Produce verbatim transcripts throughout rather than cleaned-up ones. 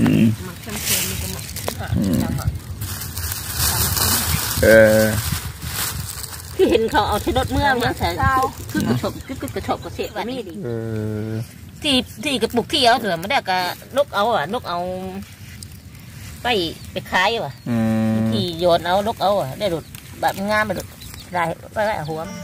เออที่เห็นเขาเอาที่รถเมื่อยังแสนคือกระชบคือกระชบกระเสียแบบนี้ดิที่ที่กระปุกที่เอาเถอะไม่ได้กระนกเอาอ่ะนกเอาไปไปขายว่ะที่โยนเอานกเอาอ่ะได้หลุดแบบงามไปหลุดได้ไปได้หัว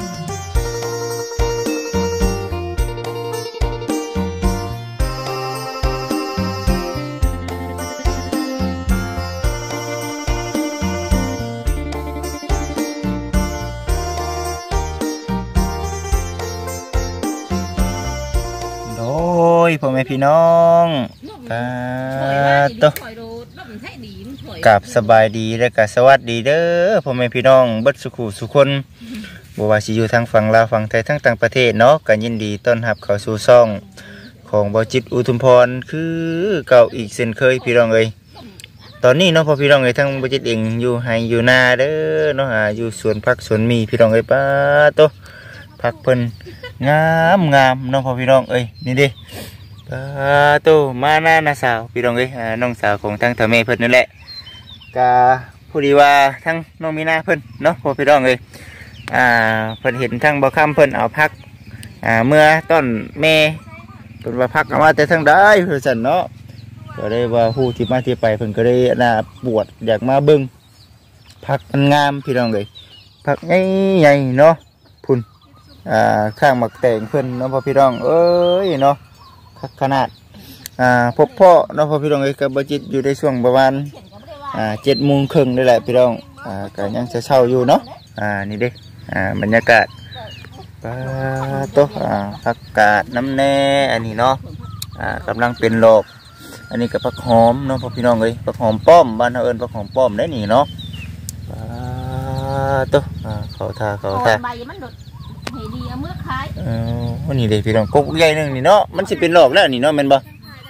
พ่อแม่พี่น้องตาโตกับสบายดีและกับสวัสดีเด้อพ่อแม่พี่น้องเบิดสุขุสุคนบัวาสิอยู่ทางฝั่งลาวฝั่งไทยทั้งต่างประเทศเนาะกันยินดีต้อนรับเข้าสู่ช่องของบ่จิตอุทุมพรคือเก่าอีกเช่นเคยพี่น้องเอ้ยตอนนี้เนาะพ่อพี่น้องเอ้ยทั้งบ่จิตเองอยู่ไห้อยู่นาเด้อเนาะหาอยู่สวนผักสวนมีพี่น้องเอ้ยป้าโตผักเพิ่นงามงามน้องพ่อพี่น้องเอ้ยนี่ดิโตมาหน้าน้าสาวพี่น้องเอ้ยน้องสาวของทั้งเถาแม่เพิ่นนั่นแหละกะผู้ดีว่าทั้งน้องมีนาเพิ่นเนาะพ่อพี่น้องเอ้ยอ่าเพิ่นเห็นทั้งบ่ค่ำเพิ่นเอาพักอ่าเมื่อต้นแม่เพิ่นว่าพักเอามาแต่ทั้งได้เพิ่นสั่นเนาะก็ได้ว่าผู้ที่มาที่ไปเพิ่นก็ได้น่าปวดอยากมาเบิ่งพักมันงามพี่น้องเอ้ยพักใหญ่ๆเนาะพุ่นอ่าข้างหมักแตงเพิ่นเนาะพ่อพี่น้องเอ้ยเนาะขนาดอ่าพบพ่อน้องพ่อพี่น้องเอ้ยกับบัจิตอยู่ในช่วงประมาณอ่าเจ็ดโมงครึ่งนี่แหละพี่น้องอ่าก็ยังจะเช่าอยู่เนาะอ่านี่เด้อ่าบรรยากาศปาโตอ่าผักกาดน้ำแน่อันนี้เนาะอ่ากำลังเป็นโลกอันนี้กับผักหอมน้องพ่อพี่น้องเอ้ยผักหอมป้อมบ้านเราเอิญผักหอมป้อมได้นี่เนาะปาโตอ่าเขาท่าเขาท่าให้ดีเอาเมื่อขายเออวันนี้เลยพี่น้องกบใหญ่หนึ่งนี่เนาะมันสิเป็นหลอกแล้วนี่เนาะแม่นบ่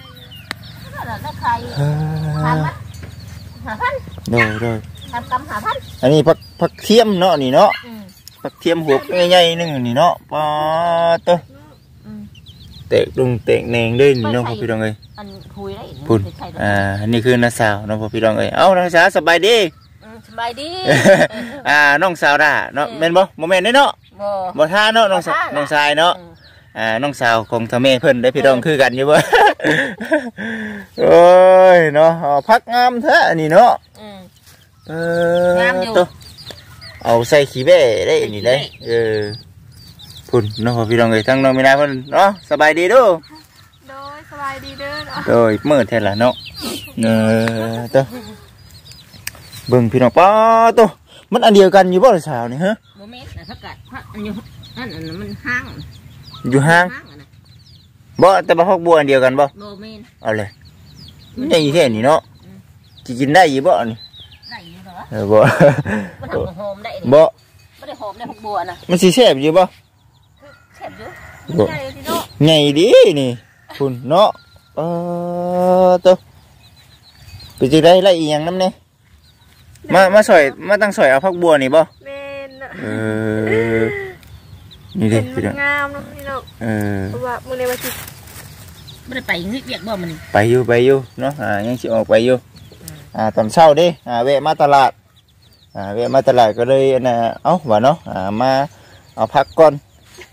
โดยโดยทำกำหาพันอันนี้ผักผักเทียมเนาะนี่เนาะผักเทียมหัวใหญ่ๆหนึ่งนี่เนาะปอโตเตะดุงเตะแนงด้วยนี่เนาะพี่น้องเอ้ยปุ่นอ่าอันนี้คือน้าสาวน้องพี่น้องเอ้ยเอ้าน้าสาวสบายดีสบายดีอ่าน้องสาวด่าเนาะแม่นบ่โมเมนต์ได้เนาะบ่ท่าเนาะน้องน้องชายเนาะอ่าน้องสาวของทำแม่เพิ่นได้พี่น้องคือกันอยู่บ่โอ้ยเนาะพักงามแท้อันนี้เนาะเออตัวเอาใส่ขี้เบ้ได้อันนี้ได้เออพุ่นเนาะพี่น้องเอ้ยทั้งน้องมีนาเพิ่นเนาะสบายดีดูโดยสบายดีเด้อเนาะโดยมื้อแท้ล่ะเนาะเออตัวเบิ่งพี่น้องป้าตัวมันอันเดียวกันอยู่บ่ล่ะสาวนี่ฮะบ่แม่นน่ะผักกาดผักอันอยู่นั่นอันมันห้างอยู่ห้างบ่แต่บ่ฮอกบัวอันเดียวกันบ่บ่แม่นเอาเลยมันได้อยู่แค่นี้เนาะสิกินได้อยู่บ่นี่ได้อยู่เหรอเออบ่บ่ทำหอมได้บ่บ่ได้หอมได้ฮอกบัวน่ะมันสิแซ่บอยู่บ่แซ่บอยู่ใหญ่ดิเนาะใหญ่ดินี่คุณเนาะเออตัวไปจังได๋ไล่อีหยังนำแน่มามาสอยมาตั้งสอยเอาผักบัวนี่บ่แม่นเออนี่ดิพี่น้องงามเนาะพี่น้องเออว่ามื้อนี้ว่าสิบ่ได้ไปเฮ็ดเวียกบ่มื้อนี้ไปอยู่ไปอยู่เนาะอ่ายังสิออกไปอยู่อ่าตอนเช้าดิอ่าแวะมาตลาดอ่าแวะมาตลาดก็เลยน่ะเอ้าว่าเนาะอ่ามาเอาผักก่อน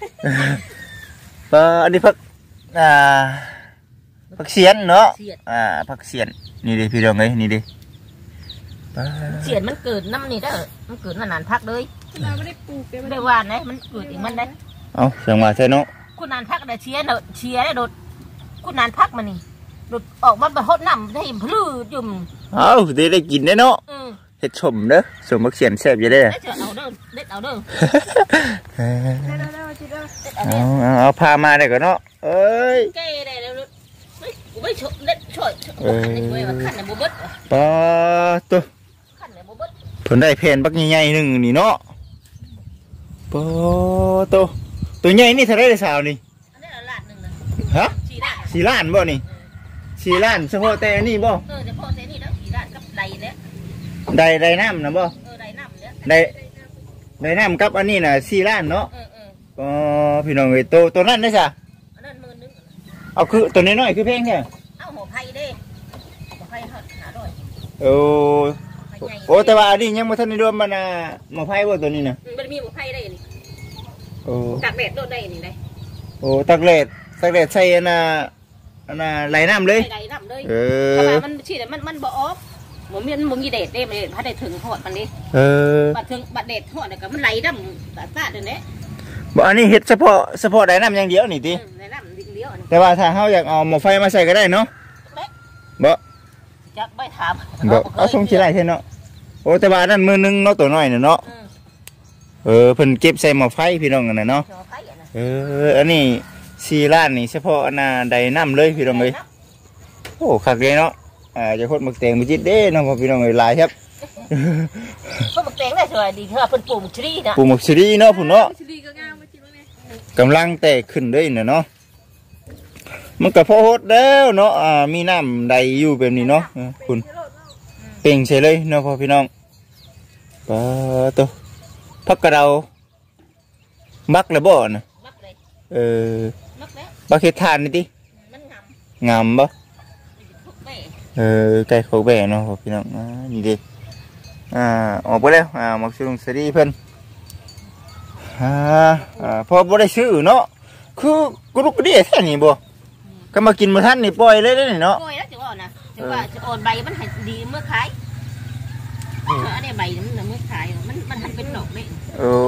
ก็อันนี้ผักอ่าผักเสียนเนาะอ่าผักเสียนนี่ดิพี่น้องเอ้ยนี่ดิเสียนมันเกิดน้ำนี่ได้มันเกิดนานพักเลยเราไม่ได้ปลูกได้หวานเลยมันเกิดอีกมันได้เอาเสียงมาใช่เนาะคุณนานพักได้เชียร์เนาะเชียร์ได้โดดคุณนานพักมานี่โดดออกมาแบบฮดน้ำได้พลื้ดยุ่มเอาได้ได้กินได้เนาะเห็ดชมเด้อสมบักเสียนแซ่บอยู่ได้เอาเด้อเด็ดเอาเด้อเอาเอาพามาได้ก่อนเนาะเอ้ยเก้ได้แล้วไม่ช่วยเด็ดช่วยขันในบุบดปะตัวผลได้เพนบักใหญ่ๆหนึ่งนี่เนาะปะตัวตัวใหญ่นี่เท่าไรเลยสาวนี่ฮะสี่ล้านบ่นี่สี่ล้านเฉพาะแต่นี่บ่เออเฉพาะแต่นี่แล้วสี่ล้านกับใดเนี่ยใดใดน้ำนะบ่เออใดน้ำเนี่ยใดใดน้ำกับอันนี้น่ะสี่ล้านเนาะอ๋อพี่น้องเอ้ยตัวตัวนั้นได้จ้ะอันนั้นหมื่นนึงเอาคือตัวน้อยๆคือแพงแค่เอาหัวไผ่เด้ไฟหาด้วยโอ้โอ้แต่ว่าอันนี้ยังบ่ทันได้รวมมันน่ะหมอไฟบ่ตัวนี้น่ะมันมีหมอไฟได้นี่โอ้ตากแดดโดดได้นี่ได้โอ้ตักเลดตักเลดใส่อันน่ะอันน่ะไหลน้ำเลยไหลน้ำเลยเอเพราะอว่ามันชีดมันมันบ่ออกบ่มีมันบ่มีแดดเด้มันพาได้ถึงหอดมันนี่เออบัดถึงบัดแดดหอดแล้วก็มันไหลน้ำตาตาเด้อเด้บ่อันนี้เฮ็ดเฉพาะเฉพาะไหลน้ำอย่างเดียวนี่ติไหลน้ำเดียวนี่แต่ว่าถ้าเฮาอยากเอาหม้อไฟมาใส่ก็ได้เนาะบ่จักไม่ถามบ่เอาส่งสิได้แท้เนาะโอ้แต่ว่านั่นมือนึงเนาะตัวน้อยน่ะเนาะเออเพิ่นเก็บใส่หม้อไฟพี่น้องกันน่ะเนาะเอออันนี้สี่ล้านนี่เฉพาะอันน่ะใดน้ำเลยพี่น้องเอ้ยโอ้คักเลยเนาะอ่าจะโคตรมักแตงบ่จิตเด้เนาะพ่อพี่น้องเอ้ยหลายครับก็บักแตงได้สวยดีเถอะเพิ่นปลูกชรีนะปลูกหมกซีรีเนาะพุ่นเนาะชิลีก็งามมาจิบ้างเนี่ยกำลังแตกขึ้นเลยน่ะเนาะมันก็พอโหดแล้วเนาะอ่ามีน้ำใดอยู่แบบนี้เนาะเออคุณเป่งใช่เลยเนาะพ่อพี่น้องปะตัวพักกระเดาบักระบ่น่ะมักเลยเออมักแล้วบักเฮ็ดทานนี่ติมันงามงามบ่ทุกแม่เออไก่เขาแบ่เนาะพ่อพี่น้องอ่านี่ดิอ่าออกไปแล้วอ่าหมกซีรุงซีรีเพิ่นอ่าอ่าพอบ่ได้ซื้อเนาะคือกรุกกระเดียแท้นี่บ่ก็มากินมาทันนี่ปล่อยเลยได้นี่เนาะโอ้ยแล้วจะว่านะจะว่าจะโอนใบมันให้ดีเมื่อขายอันนี้ใบมันเมื่อขายมันมันทันเป็นดอกเลยโอ้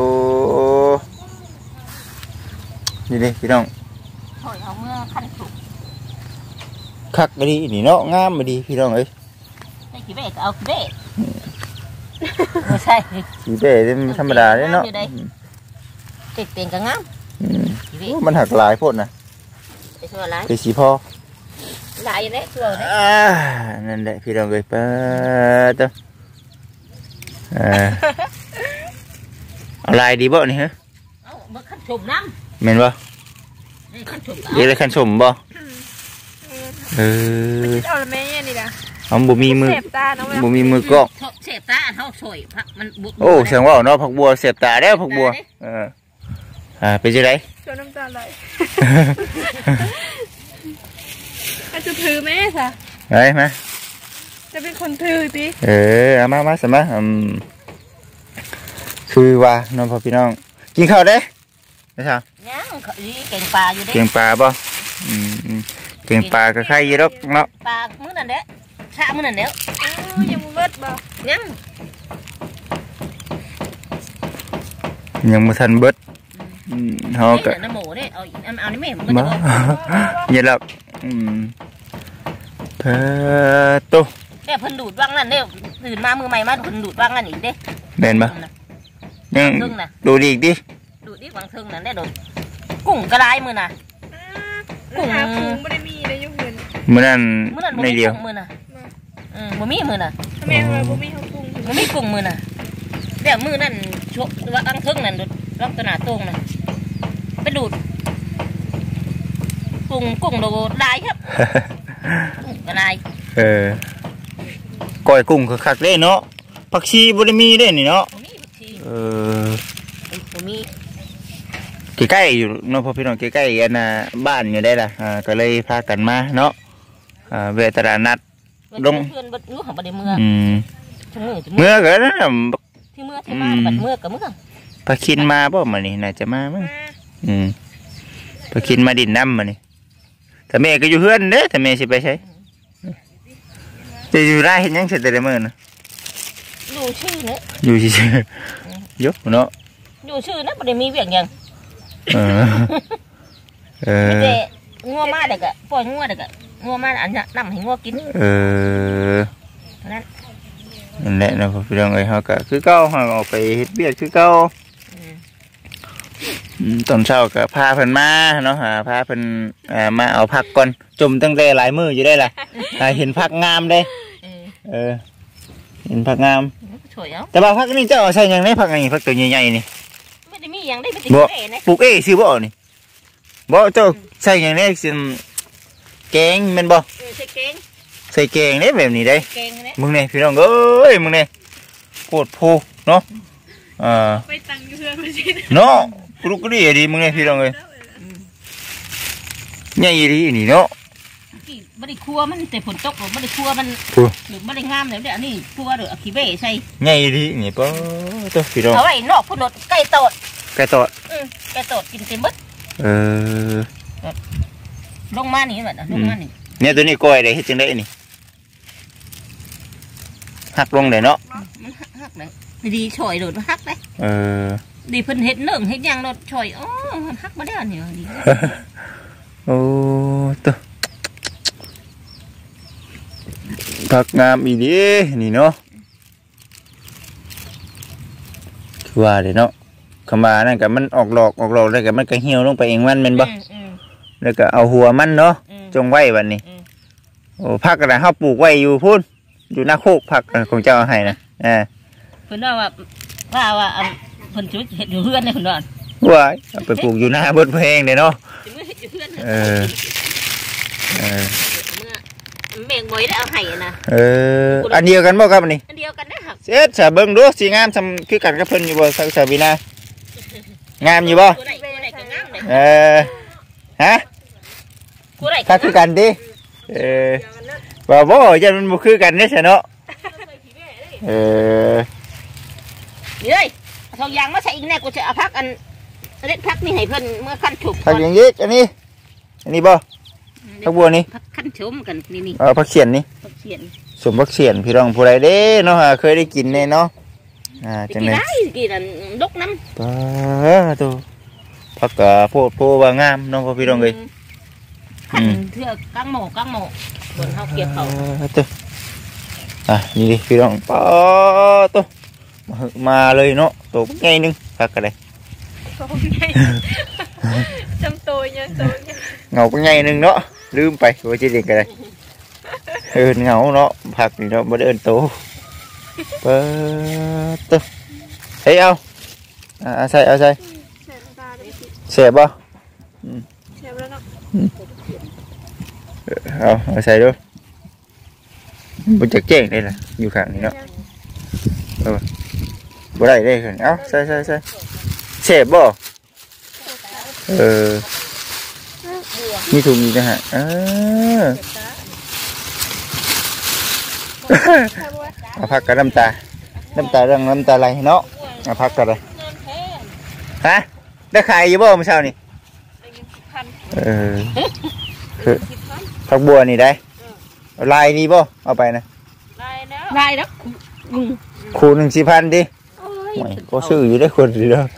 นี่ดิพี่น้องถอยเอาเมื่อขั้นสุกคักก็ดีนี่เนาะงามมาดีพี่น้องเอ้ยได้กี่เบกเอากี่เบกไม่ใช่สีเบ้ธรรมดาเลยเนาะติดเตียงก็งามอืมมันหักหลายโพดนะไปชัวร์ไรไปสีพอลายอย่างนี้ชัวร์เลยอ่านั่นแหละพี่น้องเอ้ยเปิดตัวอ่าเอาลายดีบ่นี่ฮะเอาเมื่อขั้นชมน้เม่นบ่ำนี่ขั้นชมเรียกอะไรคันสมบ่เออเอาละแม่เนี่ยนี่นะเอาบ่มีมือเสพตาเนาะเวลาบ่มีมือกอกเสียบตาเท่าสวยพักมันบุกโอ้เสียงว่าเนาะผักบัวเสียบตาแล้วผักบัวเอออ่าเป็นจังไดจนน้ำตาไหลอาจจะถือแม่สะเฮ้ยมาจะเป็นคนถือดิเออเอามามาสมาอืมคือว่าน้องพ่อพี่น้องกินข้าวเด้ได้ครับย่างเขาดีเก่งปลาอยู่เด้เกียงปลาบ่อืมอืมเกียงปลาก็ไข่ยีรกเนาะปลามื้อนั่นเด้ชะมื้อนั่นเด้ยังเบิดบ่ยังยังบ่ทันเบิดอืมเฮาก็เน้ำหมูเนี่ยเอาเอาในแม่มันก็บ่จะอย่าหลับอืมเพิ่นโตเนี่ยเพิ่นดูดว่างนั่นเนี่ยตื่นมามือใหม่มาเพิ่นดูดว่างนั่นอีกเด้แม่นบ่ยังครึ่งน่ะดูดีอีกดิดูดอีกวางเทิงนั่นได้โดดกุ้งกระไรมือน่ะกุ้งหากุ้งไม่ได้มีเลยยุ่งเงินมื้อนั้นมือนั่นบ่ในมีเดียวกุ้งมือน่ะอืมบ่มีมือน่ะทำไมทำไมบ่มีเขากุ้งบ่มีกุ้งมือน่ะเดี๋ยวมือนั่นชกว่างเทิงนั่นดูดร่องตนาตรงน่ะไปดูดกุ้งกุ้งโดดลายครับกุ้งกระไรเออก้อยกุ้งคือคักเด้เนาะผักชีบ่ได้มีเด้นี่เนาะบ่มีทีเออบ่มีใกล้ๆอยู่เนาะพ่อพี่น้องใกล้ๆกันน่ะบ้านอยู่ได้ล่ะอ่าก็เลยพากันมาเนาะอ่าเวทตลาดนัด ลงเพื่อนบ่รู้ของบ่ได้เมื่ออืมชั่วโมงจะเมื่อก็นั่นน่ะที่เมื่อที่มาบัดเมื่อกับเมื่อพาคินมาบ่มานี่น่าจะมามั้งอืมพาคินมาดินน้ำมานี่แต่แม่ก็อยู่เฮือนเด้แต่แม่สิไปใช้จะอยู่ได้เห็นยังเสร็จแต่ละมื้อน่ะอยู่ชื่อเนี่ยอยู่ซื่อๆยกเนาะอยู่ชื่อนะบ่ได้มีเวียงหยังเออเออแต่งัวมาเด็กอะปล่อยงัวเด็กอะงัวมาอันนั้นนำให้งัวกินเออเท่านั้นนั่นแหละนะพี่น้องเอ้ยเฮาก็คือเก่าเฮาออกไปเฮ็ดเวียกคือเก่าอืมตอนเช้าก็พาเพิ่นมาเนาะหาพาเพิ่นอ่ามาเอาผักก่อนจมตั้งแต่หลายมื้ออยู่ได้ล่ะอ่าเห็นผักงามเด้เออเออเห็นผักงามช่วยเอาแต่ว่าผักนี่เจ้าเอาใส่หยังไดผักอันนี้ผักตัวใหญ่ๆนี่ไม่ได้มีหยังได้ไปติดบ่เอ๋นะปลูกเอ้ซื้อบ่นี่บ่เจ้าใส่หยังไดสิแกงแม่นบ่เออใส่แกงใส่แกงเด้แบบนี้เด้แกงนะมึงนี่พี่น้องเอ้ยมึงนี่โคตรโพเนาะอ่าไปตังค์เพื่อนมาสิเนาะกรุกดีดีมึงนี่พี่น้องเอ้ยใหญ่ดีนี่เนาะกี่ไม่ได้ครัวมันแต่ฝนตกหรือไม่ได้ครัวมันหรือไม่ได้งามเลยเดี๋ยวนี่ครัวหรือเอาขี้เบ้ใส่ไงดีนี่ป้อตัวพี่น้องเอาไว้นอกพุ่นรถไก่ตอดไก่ตอดอืมไก่ตอดกินเต็มบึ้ดเออลงมานี่แบบลงมานี่เนี่ยตัวนี้ก้อยได้เฮ็ดจังได้นี่หักลงได้เนาะมันหักเลยดีช่อยโดดมาหักเลยเออดีเพิ่นเฮ็ดเนื่องเฮ็ดยังโดดช่อยอ๋อมันหักมาได้อันนี้ดีโอ้ตัวผักงามอีดีนี่เนาะคือว่าเด้เนาะขมานั่นก็มันออกหลอกออกหลอกแล้วก็มันก็เหี่ยวลงไปเองมันแม่นบ่แล้วก็เอาหัวมันเนาะจงไว้บัดนี้โอ้ผักก็ได้เฮาปลูกไว้อยู่พุ่นอยู่หน้าโคกผักของเจ้าให้นะอ่าเพิ่นว่าว่าว่าเพิ่นสิเฮ็ดอยู่เฮือนได้เพิ่นว่าว้ายเอาไปปลูกอยู่หน้าเบิดแพงเด้เนาะเออเออแมงบ่อยได้เอาให้นะเอออันเดียวกันบ่ครับอันนี้อันเดียวกันนะครับเฮ็ดซะเบิ่งดูสิงามซำคือกันกับเพิ่นอยู่บ่สักซะบินางามอยู่บ่เออฮะถ้าคือกันดิเออว่าบ่ยันมันบ่คือกันเด้ซะเนาะเออนี่เอ้ยทองยางมาใส่อีกแน่กูจะเอาพักอันเล็ดพักนี่ให้เพิ่นเมื่อคั่นฉุบพักอย่างนี้อันนี้อันนี้บ่ผักบัวนี่ผักขั้นชมกันนี่นี่เออผักเสียนนี่ผักเสียนสมผักเสียนพี่รองผู้ใดเด้เนาะเคยได้กินแน่เนาะอ่าจังได๋ได้กินอันดกน้ำปะตัวผักกะโพดโพว่างามน้องพี่รองเอ้ยอืมเทือกกังหมูกังหมูบนเฮาเก็บเขาตัวอ่ะนี่ดิพี่รองปะตัวมาเลยเนาะตัวใหญ่นึงผักกะได้จำตัวยังโตยังเงาใหญ่นึงเนาะลืมไปว่าจะเด็กอะไรเออเงาเนาะผักนี่เนาะบ่ได้เอิ้นโตเปิดตึ๊บเฮ้ยเอาอ่าใส่เอาใส่เสียบบ่เสียบแล้วเนาะเอาเอาใส่ดูบ่จักแจ้งได้ล่ะอยู่ข้างนี้เนาะเออบ่ได้ได้คั่นเอาใส่ใส่ใส่เสียบบ่เออมีถุงอีกนะฮะเออเอาพักกับน้ำตาน้ำตาเรื่องน้ำตาไหลเนาะเอาพักกันเลยฮะได้ขายอยู่บ่เมื่อเช้านี่เออคือผักบัวนี่ได้ลายนี่บ่เอาไปนะลายแล้วลายแล้วคูหนึ่งสี่พันดิก็ซื้ออยู่ได้คนดีแล้ว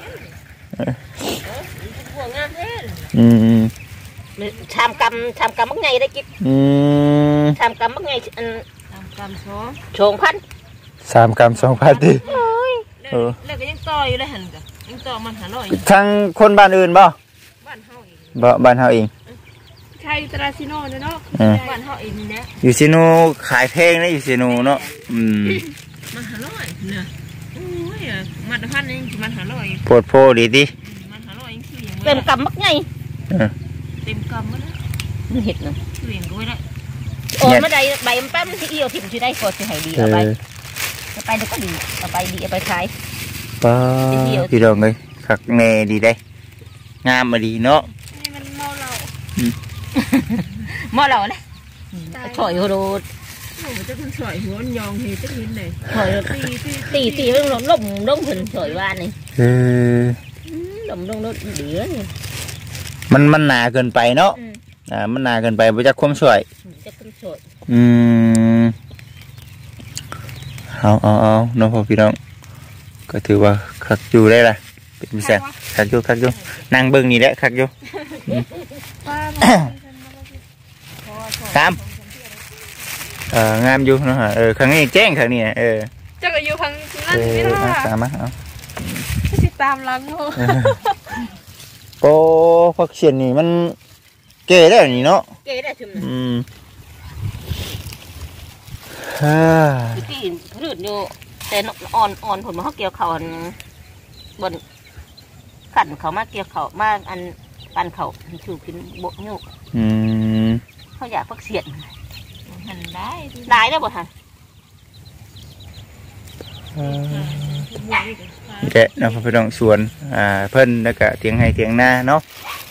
อืมชามกำชามกำมักไงได้กิ๊บชามกำมักไงอันชามกำสองสองพันสามกำสองพันดิเออแล้วก็ยังต่ออยู่ได้หันกันยังต่อมันหาร้อยทางคนบ้านอื่นบ่บ้านเฮาเองบ่บ้านเฮาเองใช่ตราซิโน่เนาะบ้านเฮาเองนี่แหละอยู่ซิโนขายเพลงนะอยู่ซิโนเนาะอืมมันหาร้อยเนี่ยโอ้ยมันพันนึงมันหาร้อยโพดโพดีดิมันหาร้อยเต็มกำมักไงเต็มกำมั้งมันเห็ดเนาะเวียนก็ไม่ได้โอ้มาได้ใบมันแป๊บมันที่เดียวถิ่มที่ได้ก็จะให้ดีเอาไปเอาไปเดี๋ยวก็ดีเอาไปดีเอาไปขายป้าพี่ดองเลยขักเนดีได้งามมาดีเนาะนี่มันเมาเหล้าเมาเหล้าเลยถอยโรดโอ้จะคุณถอยหัวยองเฮจะเห็นเลยถอยตีตีเรื่องล้มล้มล้มถึงถอยว่านี่เออล้มล้มล้มเดือดมันมันหนาเกินไปเนาะอ่ามันหนาเกินไปบ่จักความสวยจักความสวยอืมเอาเอาเอาน้องพ่อพี่น้องก็ถือว่าคักอยู่ได้ละเป็นพิเศษคักอยู่คักอยู่นั่งเบิ่งนี่แหละคักอยู่สามเอองามอยู่เนาะเออครั้งนี้แจ้งครั้งนี้เออจะก็อยู่ครั้งนั้นไม่ได้สามอ่ะเอาติดตามหลังโโอ้ผักเสียนนี่มันเก๋ได้นี่เนาะเก๋ได้ชุมนะอืมฮ่าที่พืชอยู่แต่อ่อนอ่อนผลมาเขาเกี่ยวเขาบนขันเขามาเกี่ยวเขามาอันปันเขาถือกินบกยุกอืมเขาอยากผักเสียนหันได้ได้ได้บ่ทันแกะนะพี่น้องสวนอ่าเพิ่นแล้วก็เตียงให้เตียงหน้าเนาะ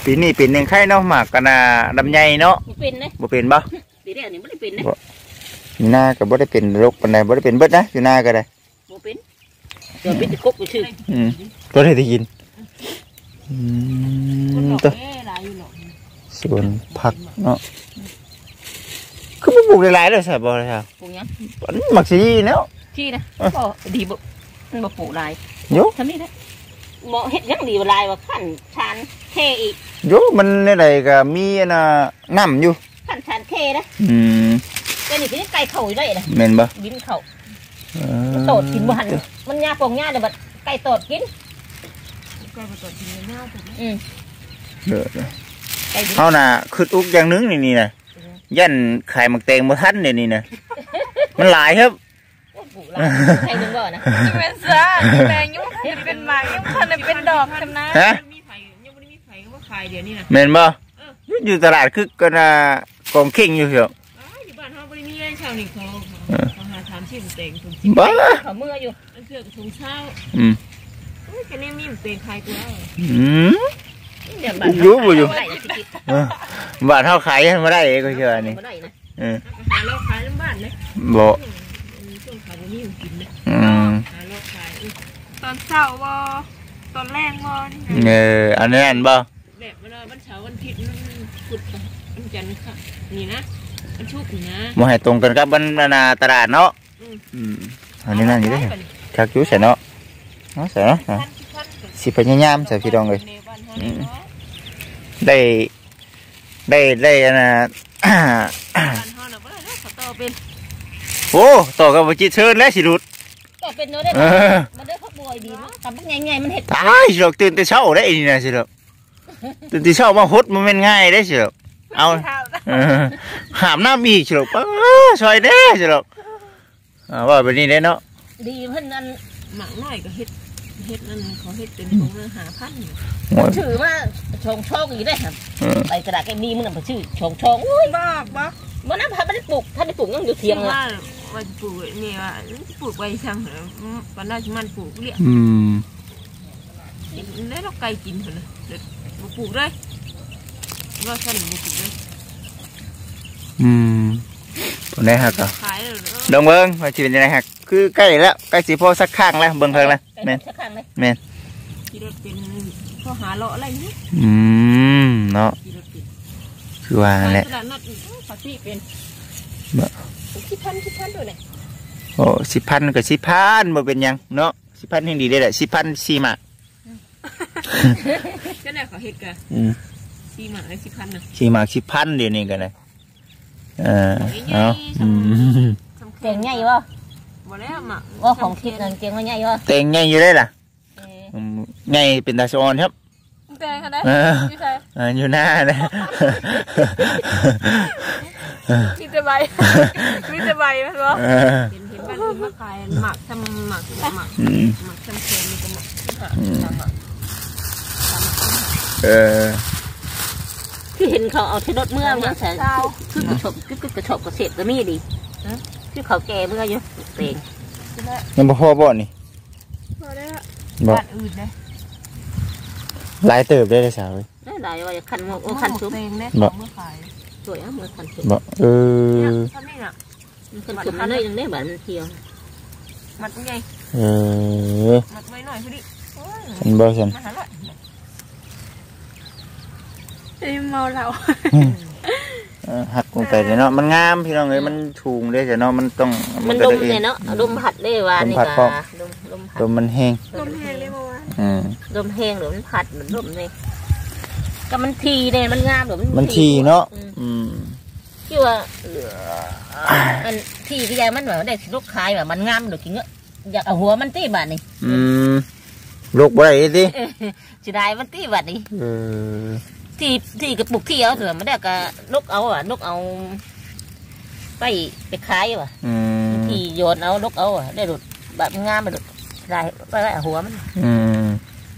ปีนี้เป็นยังไข่เนาะหมากกันนะลำไยเนาะบ่เป็นเลยบ่เป็นบ่ปีแรกนี่บ่ได้เป็นเลยอยู่หน้าก็บ่ได้เป็นโรคปานใดบ่ได้เป็นเบิดนะอยู่หน้าก็ได้บ่เป็นเดี๋ยวเป็นตะกกไปชื่ออืมตัวได้ได้ยินอืมตัวสวนผักเนาะคือบ่ปลูกหลายๆเลยใช่บ่ล่ะครับปลูกหยังมักสิเนาะที่นะก็ดีบ่มันบ่ปลูกหลายโยทำนี่นะบ่เฮ็ดหยังดีบ่หลายว่าขั้นชานเทอีกโยมันในใดก็มีอันน่ะน้ำอยู่ขั้นชานเทนะอืมแต่นี่ก็ยังไก่เข้าอยู่ได้นะแม่นบ่บินเข้าเอโตดกินบ่หันมันยาปองยาเดี๋ยวบัดไก่โตดกินไก่มาตรวจกินเนื้อผมอืมเด้อไก่บินเฮาน่ะคิดอุกอย่างหนึงนี่นี่น่ะยันขายหมักแตงบ่ทันเดี๋ยวนี้น่ะมันหลายครับปลูกหลายใครนึงบ่นะเป็นซ่าแมงยุ่งเป็นหมากยุ่งพันเป็นดอกทำนะฮะมีไผ่ยังไม่ได้มีไผ่ก็ว่าขายเดี๋ยวนี้นะแม่นบ่อยู่ตลาดคือกันน่ะกองเข่งอยู่เหี่ยวอยู่บ้านเขาไม่ได้มีอะไรชาวนี่เขาเขาหาถามชื่อเต็งถุงบ่เขาเมื่ออยู่มันเสือกถุงเช้าอืมแค่นี้มีเต็งขายตัวอืมเดี๋ยวบัดอยู่บ่อยู่ได้นะสิเออบ้านเฮาขายยังบ่ได้ก็เชื่อนี่บ่ได้นะเออหาเราขายน้ำบ้านเลยบ่ช่วงขายนี่กินเลยอืมหาเราขายตอนเช้าบ่ตอนแรกบ่เอออันนั้นบ่แบบเวลาวันเสาร์วันอาทิตย์มันขุดวันจันทร์ค่ะนี่นะมันชุกนี่นะบ่ให้ตรงกันกับวันนาตลาดเนาะอืมอันนี้นั่นอยู่เด้อคักอยู่ใส่เนาะเนาะใส่เนาะอ่ะสิพยายามใส่พี่น้องเอ้ยอืมได้ได้ได้อันน่ะบ้านเฮาน่ะบ่ได้เขาโตเป็นโอ้ต่อกับบ่จิตเชิญแล้วสิหลุดก็เป็นเนาะได้เออมันได้พักบวยดีมั้งทำมันง่ายๆมันเห็ดตายสิหรอกตื่นแต่เช้าได้อีนี่นะสิหรอกตื่นแต่เช้ามาฮดมันแม่นง่ายได้สิหรอกเอาเออหามน้ำอีกสิหรอกป้าซอยเด้สิหรอกอ่าว่าแบบนี้ได้เนาะดีเพิ่นนั่นหมักน้อยก็เฮ็ดเฮ็ดนั่นเขาเฮ็ดเป็นของเนื้อหาพันโอ้ยถือว่าชงชองอยู่ได้ครับเออไปกระดาษแกมีมันน่ะชื่อชงชองอุ้ยบ้าบ้ามันน่ะพัดไม่ได้ปลูกถ้าได้ปลูกยังอยู่เทียงละว่าว่าปลูกนี่ว่าปลูกใบช่างวันน่าจะมันปลูกเรียกอืมได้เราไก่กินคนเลยเด็ดปลูกเลยว่าฉันปลูกเลยอืมตัวไหนหักอ่ะขายเลยดองเบิ้งว่าชีวิตยังไงหักคือใกล้แล้วใกล้สิพอสักข้างแล้วเบิ้งเพิ่งแล้วแม่นสักครั้งเลยแม่นที่รถเป็นข้อหาเลาะอะไรนี่อืมเนาะที่รถเป็นคือว่าแหละตลาดนัดภาษีเป็นบ่คิดพันคิดพันด้วยเนี่ยโอ้สิบพันกับสิบพันบ่เป็นหยังเนาะสิบพันยังดีได้แหละสิบพันสี่มาก็เนี่ยเขาเฮ็ดกันอืมสี่หมาเลยสิบพันน่ะสี่มาสิบพันเดี๋ยวนี้กันเลยเออเอาอืมเก่งใหญ่วะบ่แล้วหมาว่าของคิดนั่นเก่งว่าใหญ่วะเต็งไงอยู่ได้ล่ะเอออืมไงเป็นตาซอนครับแต่กันได้เอออยู่ใช่เอออยู่หน้านะมีแต่ใบมีแต่ใบมั้ยบ่เออเห็นเห็นบ้านอื่นมาขายหมักทำหมักหมักอืมหมักทำเค็มมันก็หมักเออที่เห็นเขาเอาที่รถเมื่อมันแสนคือกระชบคือกระชบกระเสพก็มีดีที่เขาแก่เมื่ออยู่เป่งยังบ่พอบ่นี่พอได้ละบ่บ้านอื่นเลยหลายเติบได้เลยสาวเว้ยได้หลายว่าคันโอ้คันซุ้มเองเนี่ยบ่เมื่อขายสวยอ่ะเมื่อคันซุ้มบ่เอเนี่ยอท่านนี่น่ะคันซุ้มมันเลยยังได้แบบมันเที่ยวมัดไงเออมัดไว้หน่อยพอดีฉันบ่ฉันมาหาละไอ้เมาเราเออหักลงไปเลยเนาะมันงามพี่น้องเอ้ยมันถูงเด้อจ้ะเนาะมันต้องมันดมเลยเนาะดมผัดได้ว่านี่ก็ดมดมผัดลมมันแห้งลมแห้งเลยเมื่อวานอืมดมแห้งหรือมันผัดเหมือนดมเลยก็มันทีเนี่ยมันงามหรือมันมันทีเนาะอืมที่ว่าเหลือมันทีที่ยายมันแบบได้ลูกคายแบบมันงามหรือกินเงอะอยากเอาหัวมันตีบาดนี่อืมลูกบ่ได้ติจะได้มันตีบาดนี่เออที่ที่กระปุกที่เอาเถอะมันได้ก็ลูกเอาอ่ะลูกเอาไปไปขายว่ะอืมที่โยนเอาลูกเอาอ่ะได้หลุดแบบงามไปหลุดได้ไปไว้หัวมันอืม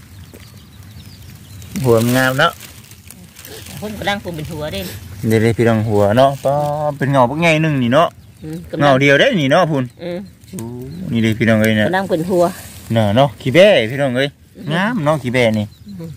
หัวมันงามเนาะพุ่นกระดังปุ่มเป็นหัวได้เดี๋ยวๆพี่น้องหัวเนาะก็เป็นเงาพวกไงหนึงนี่เนาะเงาเดียวได้นี่เนาะพุ่นอืมนี่เลยพี่น้องเอ้ยกเนี่ยระดังเป็นหัวเนาะเนาะขี้แบ่พี่น้องเอ้ยงามเนาะขี้แบ่นี่อืมอ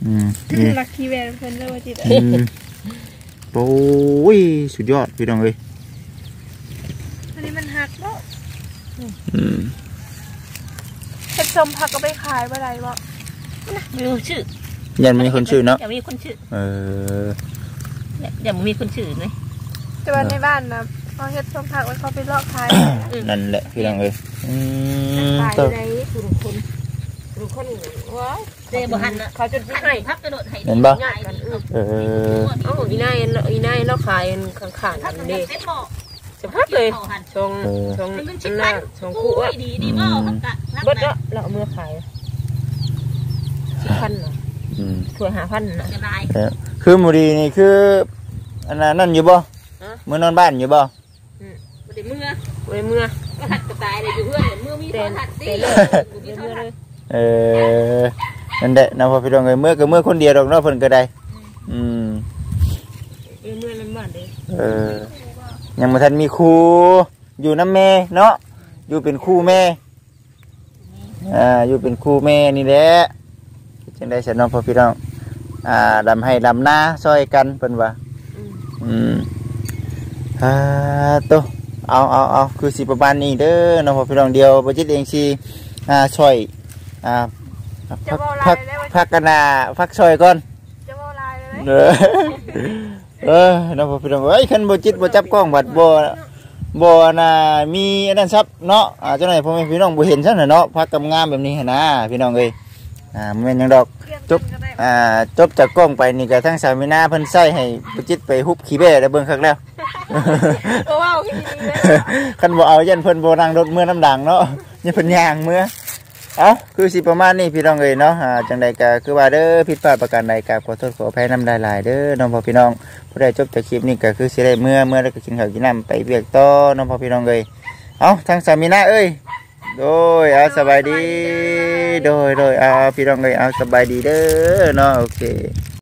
อืมนี่ลักกี้แวนเพิ่นเลยว่าจิตอืมโอ้ยสุดยอดพี่น้องเอ้ยอันนี้มันหักเนาะอืมเฮ็ดชมผักก็ไปขายบ่ได้บ่ไม่รู้ชื่อยันมีคนชื่อเนาะอย่ามีคนชื่อเอออย่าอย่ามีคนชื่อเลยแต่ว่าในบ้านน่ะเอาเฮ็ดชมผักไว้เขาไปลอกขายนั่นแหละพี่น้องเอ้ยอืมขายต่อได้ทุกคนทุกคนว้าวเจ๊บ่หันนะเขาจะให้พักกระโดดให้เห็นบ่ง่ายกันเออเอ้าอีนายอีนายเราขายข้างๆพักักนเด็เด้กเซ็ตบอกสภาพเลยชงชงมันชิ้นหพัน้าน ชงคู่อ่ะดีดีบ่พักกะเบิดละเราเอามือขายสิบพันเหรออืมถ้วยหาพันนะจะได้เออคือหมูดีนี่คืออันนั้นนั่นอยู่บ่มื้อนอนบ้านอยู่บ่บ่ได้เมื่อไว้เมื่อก็หัดกระต่ายเลยอยู่เพื่อนเมื่อมีโทรทัศน์สิเลยมีโทรเมื่อทัเลศน์ยเออนั่นแหละนะพ่อพี่น้องเอ้ยเมื่อก็เมื่อคนเดียวดอกเนาะเพิ่นก็ได้อืมเมื่อนั้นบ้านเด้เออยังบ่ทันมีครูอยู่นำแม่เนาะอยู่เป็นครูแม่อ่าอยู่เป็นครูแม่นี่แหละจังได๋ซะเนาะพ่อพี่น้องอ่าดำให้ดำนาซอยกันเพิ่นว่าอืมอ่าโตเอาเอาเอาคือสิประมาณนี้เด้อเนาะพ่อพี่น้องเดียวบ่จิตเองสิอ่าช่วยอ่าจะพักเว้าลายพักได้ว่าพักกันนาพักซอยก่อนจะเว้าลายเลยเออเออเนาะพ่อพี่น้องเอ้ยคันบ่จิตบ่จับกล้องบัดบ่บ่น่ะมีอันนั้นซับเนาะอ่าจังได๋พ่อแม่พี่น้องบ่เห็นซั่นน่ะเนาะพักกำงามแบบนี้หั่นนะพี่น้องเอ้ยอ่าบ่แม่นหยังดอกจบอ่าจบจากกล้องไปนี่ก็ทั้งสามีนาเพิ่นใช้ให้บ่จิตไปฮุบขี้แบ้ได้เบิ่งคักแล้วโอ้ว้าวคือดีเลยคันบ่เอายันเพิ่นบ่นั่งรถเมื่อน้ำดังเนาะยันเพิ่นย่างเมื่อเอ้าคือสิประมาณนี้พี่น้องเอ้ยเนาะอ่าจังใดก็คือว่าเด้อผิดพลาดประการใดก็ขอโทษขออภัยนำหลายๆเด้อน้องพ่อพี่น้องผู้ใดจบจากคลิปนี้ก็คือสิได้เมื่อเมื่อแล้วก็กินข้าวกินน้ำไปเวียกต่อน้องพ่อพี่น้องเอ้ยเอ้าทางสามีนาเอ้ยโดยเอาสบายดีโดยโดยเอาพี่น้องเอ้ยเอาสบายดีเด้อเนาะโอเค